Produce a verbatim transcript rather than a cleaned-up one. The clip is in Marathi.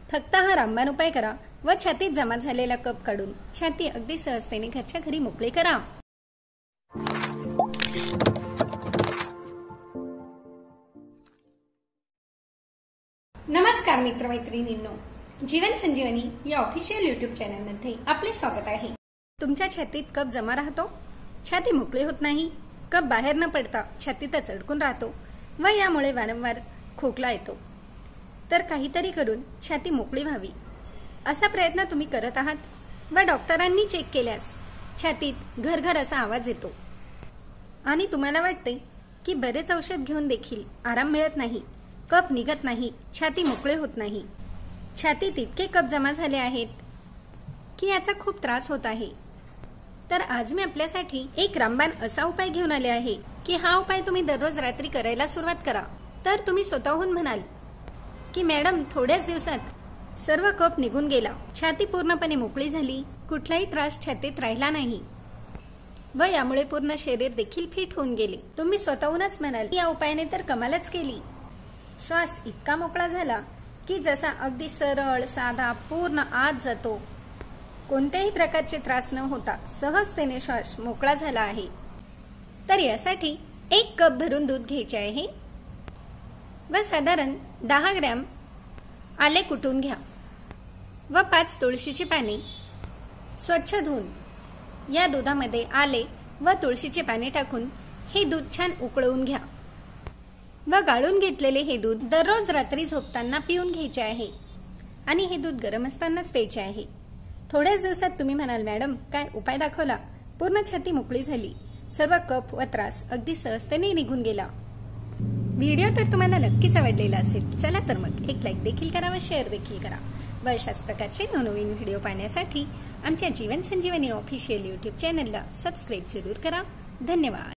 फक्त हा रामबाण उपाय करा व छातीत जमा झालेला कफ काढून छाती अगदी सहजतेने घरच्या घरी मोकळी करा। नमस्कार मित्रमैत्रिणींनो, जीवन संजीवनी या ऑफिशियल यूट्यूब चॅनल मध्ये आपले स्वागत आहे। तुमच्या छातीत कफ जमा राहतो, छाती मोकळी होत नाही, कफ बाहेर न पडता छातीतच अडकून राहतो व यामुळे वारंवार खोकला येतो, तर काहीतरी करून छाती मोकळी व्हावी असा प्रयत्न तुम्ही करत आहात व डॉक्टरांनी चेक केल्यास छातीत घरघर असा आवाज येतो आणि तुम्हाला वाटते की बरेच औषध घेऊन देखील आराम मिळत नाही, कफ निघत नाही, छाती मोकळे होत नाही, छातीत इतके कफ जमा झाले आहेत की याचा खूप त्रास होत आहे। तर आज मी आपल्यासाठी एक रामबाण असा उपाय घेऊन आले आहे की हा उपाय तुम्ही दररोज रात्री करायला सुरुवात करा तर तुम्ही स्वतःहून म्हणाल की मॅडम थोड्याच दिवसात सर्व कफ निघून गेला, छाती पूर्णपणे मोकळी झाली, कुठलाही त्रास छातीत राहिला नाही व यामुळे पूर्ण शरीर देखील फिट होऊन गेले। तुम्ही स्वतःहूनच म्हणाल या उपायाने तर कमालच केली, श्वास इतका मोकळा झाला की जसा अगदी सरळ साधा पूर्ण आत जातो, कोणत्याही प्रकारचे त्रास न होता सहजतेने श्वास मोकळा झाला आहे। तर यासाठी एक कप भरून दूध घ्यायचे आहे व साधारण दहा ग्रॅम आले कुटून घ्या व पाच तुळशीची पाने स्वच्छ धुवून या दुधामध्ये आले व तुळशीची पाने टाकून हे दूध छान उकळवून घ्या व गाळून घेतलेले हे दूध दररोज रात्री झोपताना पिऊन घ्यायचे आहे आणि हे दूध गरम असतानाच प्यायचे आहे। थोड्याच दिवसात तुम्ही म्हणाल मॅडम काय उपाय दाखवला, पूर्ण छाती मोकळी झाली, सर्व कफ व त्रास अगदी सहजतेने निघून गेला। व्हिडिओ तर तुम्हाला नक्कीच आवडलेला असेल, चला तर मग एक लाईक देखील करा व शेअर देखील करा व अशाच प्रकारचे नवनवीन व्हिडिओ पाहण्यासाठी आमच्या जीवन संजीवनी ऑफिशियल यूट्यूब चॅनलला सबस्क्राईब जरूर करा। धन्यवाद।